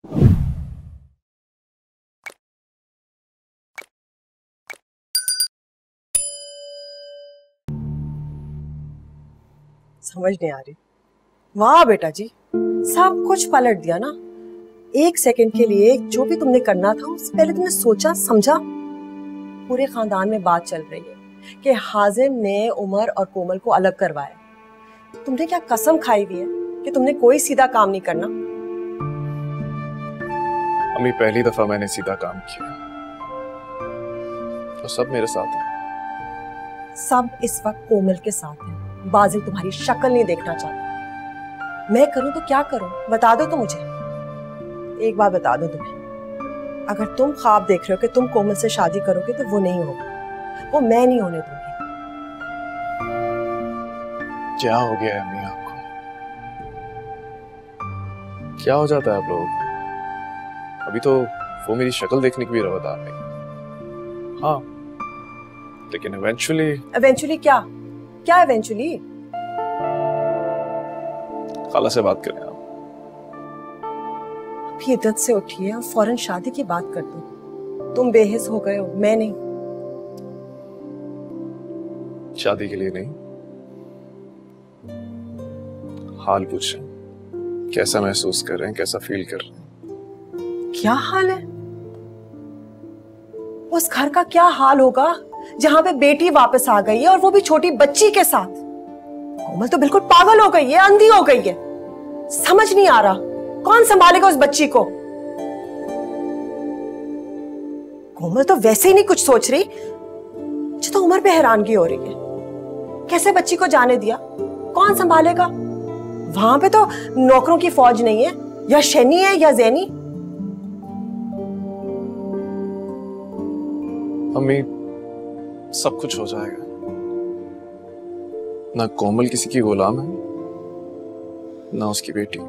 समझ नहीं आ रही। वाह बेटा जी, सब कुछ पलट दिया ना। एक सेकंड के लिए जो भी तुमने करना था उससे पहले तुमने सोचा समझा। पूरे खानदान में बात चल रही है कि हाजिम ने उमर और कोमल को अलग करवाया। तुमने क्या कसम खाई हुई है कि तुमने कोई सीधा काम नहीं करना? अम्मी, पहली दफा मैंने सीधा काम किया तो सब मेरे साथ है। सब इस वक्त कोमल के साथ है। बाजिल तुम्हारी शक्ल नहीं देखना चाहती। मैं करूं तो क्या करूं, बता दो तो मुझे। एक बात बता दो तुम्हें, अगर तुम ख्वाब देख रहे हो कि तुम कोमल से शादी करोगे तो वो नहीं होगा, वो मैं नहीं होने दूंगी। क्या हो गया है अम्मी आपको? क्या हो जाता है आप लोग? अभी तो वो मेरी शक्ल देखने की भी रवादार नहीं। हाँ, लेकिन इवेंचुअली क्या क्या इवेंचुअली? खाला से बात करें आप। अभी इद्दत से उठी है और फौरन शादी की बात कर दो। तुम बेहिस हो गए हो, मैं नहीं। शादी के लिए नहीं, हाल पूछें, कैसा महसूस कर रहे हैं, कैसा फील कर रहे हैं? क्या हाल है? उस घर का क्या हाल होगा जहां पे बेटी वापस आ गई है और वो भी छोटी बच्ची के साथ। कोमल तो बिल्कुल पागल हो गई है, अंधी हो गई है। समझ नहीं आ रहा कौन संभालेगा उस बच्ची को। कोमल तो वैसे ही नहीं कुछ सोच रही, मुझे तो उमर पे हैरानगी हो रही है। कैसे बच्ची को जाने दिया, कौन संभालेगा? वहां पे तो नौकरों की फौज नहीं है, या शनी है या जैनी। अम्मी, सब कुछ हो जाएगा। ना कोमल किसी की गुलाम है, ना उसकी बेटी।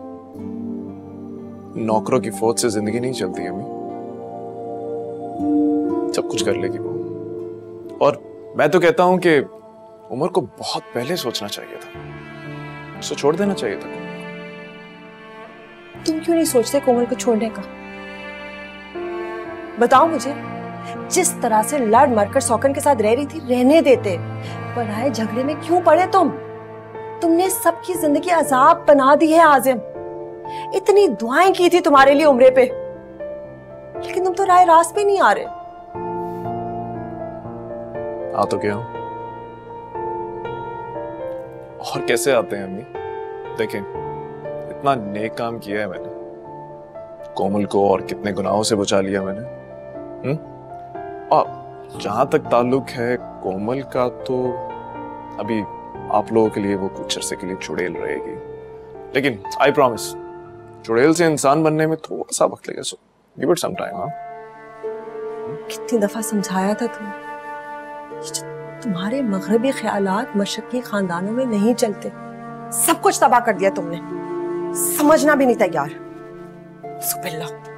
नौकरों की फौज से जिंदगी नहीं चलती अम्मी। सब कुछ कर लेगी वो। और मैं तो कहता हूं कि उमर को बहुत पहले सोचना चाहिए था, उसे छोड़ देना चाहिए था। तुम क्यों नहीं सोचते कोमल को छोड़ने का? बताओ मुझे। जिस तरह से लड़ मरकर सौकन के साथ रह रही थी, रहने देते। पर आए झगड़े में क्यों पड़े तुम? तुमने सबकी जिंदगी अजाब बना दी है आजिम। इतनी दुआएं की थी तुम्हारे लिए उम्रे पे, लेकिन तुम तो राय रास्त पे नहीं आ रहे। आ तो गया हूं, और कैसे आते हैं अम्मी? देखें, इतना नेक काम किया है मैंने, कोमल को और कितने गुनाहों से बचा लिया मैंने। और जहां तक ताल्लुक है कोमल का, तो अभी आप लोगों के लिए वो कुछ अरसे के लिए चुड़ैल रहेगी, लेकिन आई प्रॉमिस, चुड़ैल से इंसान बनने में थोड़ा सा वक्त लगेगा। So give it some time. हाँ, कितनी दफा समझाया था तुम्हारे मगरबी ख्यालात मशरकी खानदानों में नहीं चलते। सब कुछ तबाह कर दिया तुमने, समझना भी नहीं तैयार। सुबिल्लाह।